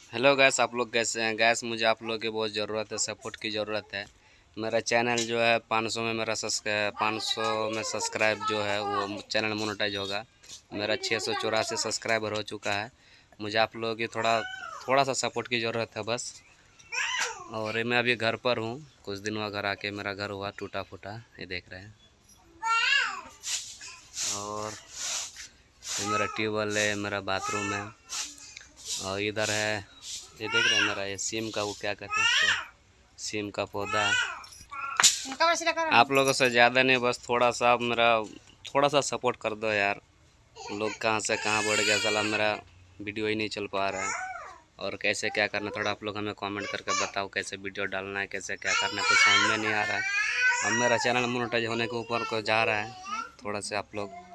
Hello guys, आप लोग कैसे हैं? गैस मुझे आप लोग की बहुत ज़रूरत है, सपोर्ट की ज़रूरत है। मेरा चैनल जो है 500 में 500 में सब्सक्राइब जो है वो चैनल मोनेटाइज होगा। मेरा 684 सब्सक्राइबर हो चुका है। मुझे आप लोगों की थोड़ा सा सपोर्ट की ज़रूरत है बस। और मैं अभी घर पर हूँ, कुछ दिन हुआ घर आके, मेरा घर हुआ टूटा फूटा, ये देख रहे हैं। और ये मेरा ट्यूबवेल है, मेरा बाथरूम है। और इधर है, ये देख रहे हैं मेरा ये सीम का, वो क्या कहते हैं उसको, सीम का पौधा। आप लोगों से ज़्यादा नहीं, बस थोड़ा सा आप मेरा थोड़ा सा सपोर्ट कर दो यार। लोग कहाँ से कहाँ बढ़ गया, साला मेरा वीडियो ही नहीं चल पा रहा है। और कैसे क्या करना, थोड़ा आप लोग हमें कमेंट करके बताओ कैसे वीडियो डालना है, कैसे क्या करना है, कुछ समझ में नहीं आ रहा है। अब मेरा चैनल मोनेटाइज होने के ऊपर को जा रहा है, थोड़ा से आप लोग